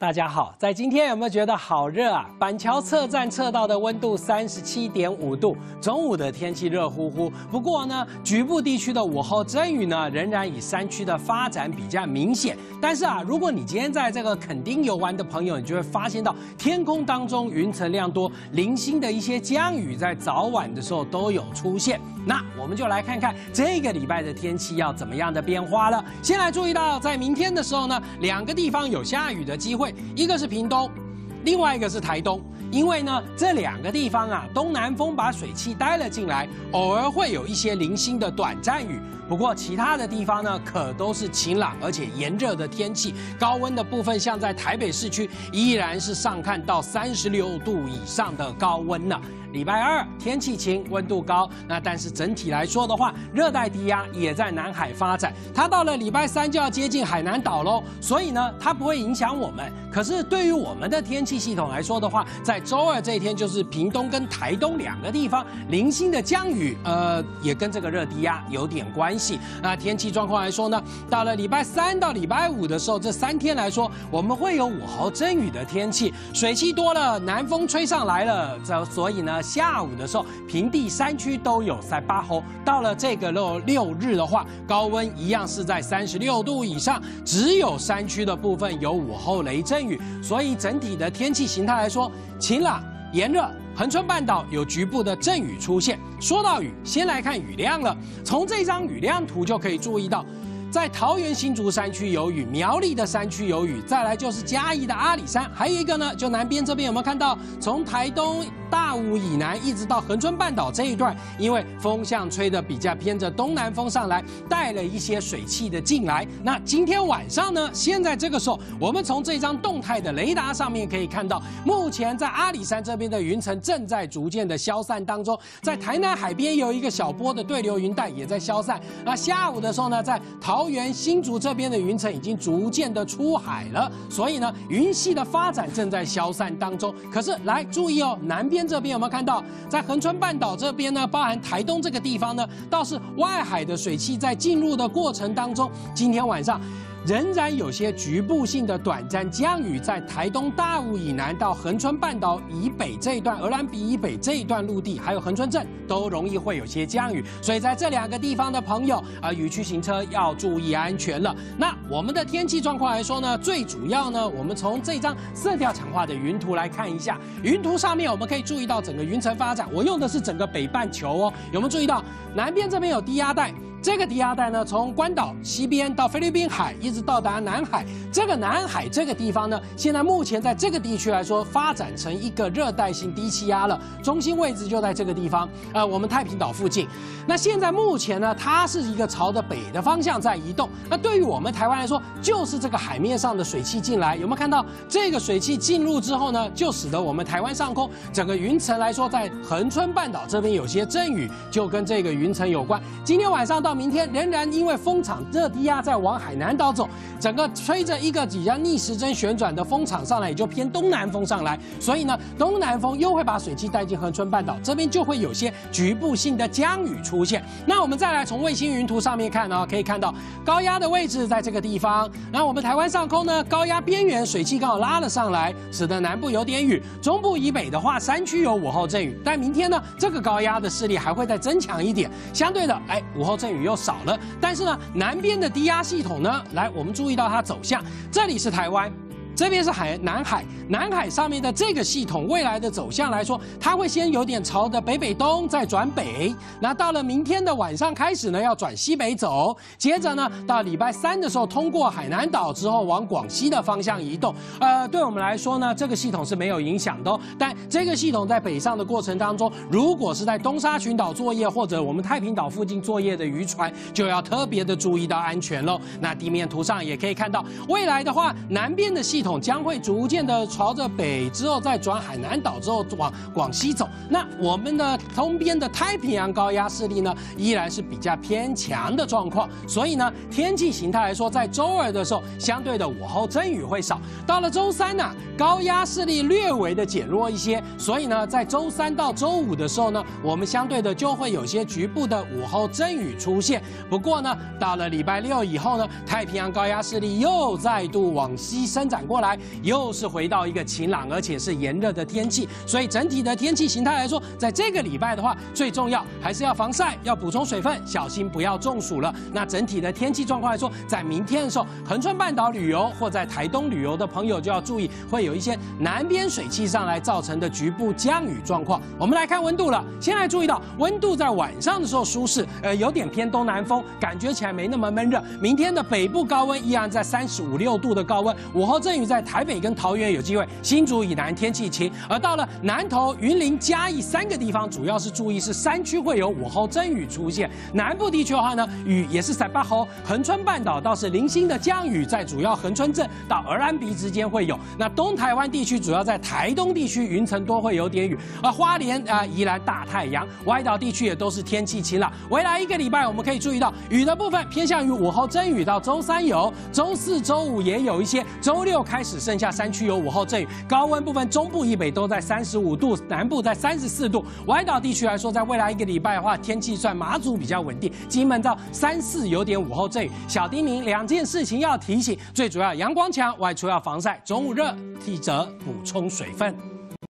大家好，在今天有没有觉得好热啊？板桥测站测到的温度37.5度，中午的天气热乎乎。不过呢，局部地区的午后阵雨呢，仍然以山区的发展比较明显。但是啊，如果你今天在这个垦丁游玩的朋友，你就会发现到天空当中云层量多，零星的一些降雨在早晚的时候都有出现。那我们就来看看这个礼拜的天气要怎么样的变化了。先来注意到，在明天的时候呢，两个地方有下雨的机会。一个是屏东，另外一个是台东。因为呢，这两个地方啊，东南风把水汽带了进来，偶尔会有一些零星的短暂雨。不过其他的地方呢，可都是晴朗而且炎热的天气。高温的部分，像在台北市区，依然是上看到36度以上的高温呢。礼拜二天气晴，温度高，但是整体来说的话，热带低压也在南海发展，它到了礼拜三就要接近海南岛喽，所以呢，它不会影响我们。可是对于我们的天气系统来说的话，在周二这一天，就是屏东跟台东两个地方零星的降雨，也跟这个热低压有点关系。那天气状况来说呢，到了礼拜三到礼拜五的时候，这3天来说，我们会有午后阵雨的天气，水汽多了，南风吹上来了，所以呢，下午的时候，平地山区都有塞巴吼。到了这个6日的话，高温一样是在36度以上，只有山区的部分有午后雷阵雨，所以整体的天气形态来说，晴朗炎热。恒春半岛有局部的阵雨出现。说到雨，先来看雨量了。从这张雨量图就可以注意到，在桃园新竹山区有雨，苗栗的山区有雨，再来就是嘉义的阿里山，还有一个呢，就南边这边有没有看到？从台东大武以南一直到恒春半岛这一段，因为风向吹得比较偏着东南风上来，带了一些水汽的进来。那今天晚上呢，现在这个时候，我们从这张动态的雷达上面可以看到，目前在阿里山这边的云层正在逐渐的消散当中，在台南海边有一个小波的对流云带也在消散。那下午的时候呢，在桃园新竹这边的云层已经逐渐的出海了，所以呢，云系的发展正在消散当中。可是来注意哦，南边这边有没有看到，在恒春半岛这边呢，包含台东这个地方呢，倒是外海的水汽在进入的过程当中，今天晚上仍然有些局部性的短暂降雨，在台东大武以南到恒春半岛以北这一段，鹅銮鼻以北这一段陆地，还有恒春镇都容易会有些降雨，所以在这两个地方的朋友雨区行车要注意安全了。那我们的天气状况来说呢，最主要呢，我们从这张色调强化的云图来看一下，云图上面我们可以注意到整个云层发展，我用的是整个北半球哦，有没有注意到南边这边有低压带？这个低压带呢，从关岛西边到菲律宾海，一直到达南海。这个南海这个地方呢，现在目前在这个地区来说，发展成一个热带性低气压了。中心位置就在这个地方，我们太平岛附近。那现在目前呢，它是一个朝着北的方向在移动。那对于我们台湾来说，就是这个海面上的水汽进来，有没有看到？这个水汽进入之后呢，就使得我们台湾上空整个云层来说，在恒春半岛这边有些阵雨，就跟这个云层有关。今天晚上到明天仍然因为风场热低压在往海南岛走，整个吹着一个即将逆时针旋转的风场上来，也就偏东南风上来，所以呢，东南风又会把水汽带进恒春半岛，这边就会有些局部性的降雨出现。那我们再来从卫星云图上面看呢，可以看到高压的位置在这个地方，那我们台湾上空呢，高压边缘水汽刚好拉了上来，使得南部有点雨，中部以北的话，山区有午后阵雨，但明天呢，这个高压的势力还会再增强一点，相对的，午后阵雨又少了，但是呢，南边的低压系统呢，来，我们注意到它走向，这里是台湾。这边是南海，南海上面的这个系统未来的走向来说，它会先有点朝着北北东，再转北。那到了明天的晚上开始呢，要转西北走，接着呢，到礼拜三的时候，通过海南岛之后，往广西的方向移动。对我们来说呢，这个系统是没有影响的哦。但这个系统在北上的过程当中，如果是在东沙群岛作业或者我们太平岛附近作业的渔船，就要特别的注意到安全喽。那地面图上也可以看到，未来的话，南边的系统将会逐渐的朝着北，之后再转海南岛之后往广西走。那我们的东边的太平洋高压势力呢，依然是比较偏强的状况。所以呢，天气形态来说，在周二的时候，相对的午后阵雨会少。到了周三呢，高压势力略微的减弱一些。所以呢，在周三到周五的时候呢，我们相对的就会有些局部的午后阵雨出现。不过呢，到了礼拜六以后呢，太平洋高压势力又再度往西伸展过过来，又是回到一个晴朗而且是炎热的天气。所以整体的天气形态来说，在这个礼拜的话，最重要还是要防晒，要补充水分，小心不要中暑了。那整体的天气状况来说，在明天的时候，恒春半岛旅游或在台东旅游的朋友就要注意，会有一些南边水汽上来造成的局部降雨状况。我们来看温度了，先来注意到温度在晚上的时候舒适，有点偏东南风，感觉起来没那么闷热。明天的北部高温依然在35、6度的高温，午后阵雨在台北跟桃园有机会，新竹以南天气晴。而到了南投、云林、嘉义3个地方，主要是注意是山区会有午后阵雨出现。南部地区的话呢，雨也是3、8号，恒春半岛倒是零星的降雨，在主要恒春镇到鹅銮鼻之间会有。那东台湾地区主要在台东地区云层多会有点雨，而花莲宜兰大太阳，外岛地区也都是天气晴朗。未来1个礼拜我们可以注意到雨的部分偏向于午后阵雨，到周3有，周4、周5也有一些，周6开始剩下山区有午后阵雨。高温部分中部以北都在35度，南部在34度。外岛地区来说，在未来1个礼拜的话，天气算马祖比较稳定，金门到3、4有点午后阵雨。小叮咛2件事情要提醒，最主要阳光强，外出要防晒，中午热，记得补充水分。